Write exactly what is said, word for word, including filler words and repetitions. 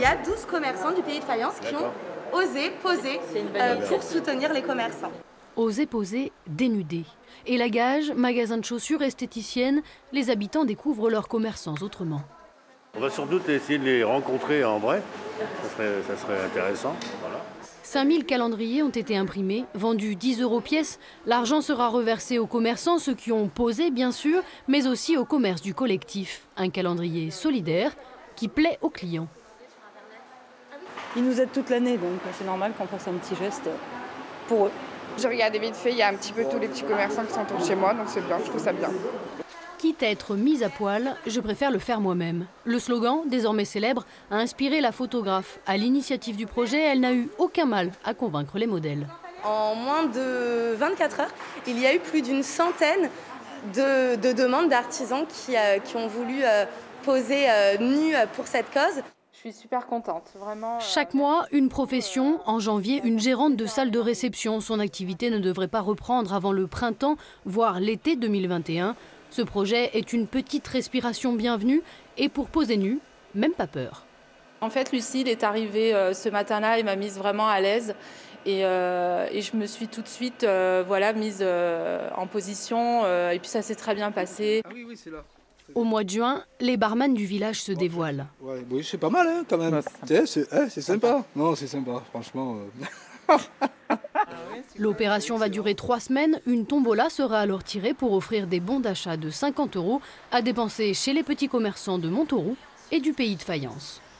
y a douze commerçants du pays de Fayence qui ont osé poser euh, pour soutenir les commerçants. Oser poser, dénuder. Et la Gage, magasin de chaussures esthéticienne, les habitants découvrent leurs commerçants autrement. On va sans doute essayer de les rencontrer en vrai, ça serait, ça serait intéressant. Voilà. cinq mille calendriers ont été imprimés, vendus dix euros pièce. L'argent sera reversé aux commerçants, ceux qui ont posé bien sûr, mais aussi au commerce du collectif. Un calendrier solidaire qui plaît aux clients. Ils nous aident toute l'année, donc c'est normal qu'on fasse un petit geste pour eux. J'ai regardé vite fait, il y a un petit peu tous les petits commerçants qui sont autour de chez moi, donc c'est bien, je trouve ça bien. Quitte à être mise à poil, je préfère le faire moi-même. Le slogan, désormais célèbre, a inspiré la photographe. À l'initiative du projet, elle n'a eu aucun mal à convaincre les modèles. En moins de vingt-quatre heures, il y a eu plus d'une centaine de, de demandes d'artisans qui, euh, qui ont voulu euh, poser euh, nus pour cette cause. Je suis super contente, vraiment. Chaque mois, une profession. En janvier, une gérante de salle de réception. Son activité ne devrait pas reprendre avant le printemps, voire l'été deux mille vingt et un. Ce projet est une petite respiration bienvenue et pour poser nu, même pas peur. En fait, Lucille est arrivée euh, ce matin-là et m'a mise vraiment à l'aise. Et, euh, et je me suis tout de suite euh, voilà, mise euh, en position. Euh, et puis ça s'est très bien passé. Ah oui, oui, c'est là. Au mois de juin, les barman du village se dévoilent. Ouais, oui, c'est pas mal hein, quand même. C'est hein, sympa. Non, c'est sympa, franchement. Euh... L'opération va durer trois semaines. Une tombola sera alors tirée pour offrir des bons d'achat de cinquante euros à dépenser chez les petits commerçants de Montauroux et du pays de Fayence.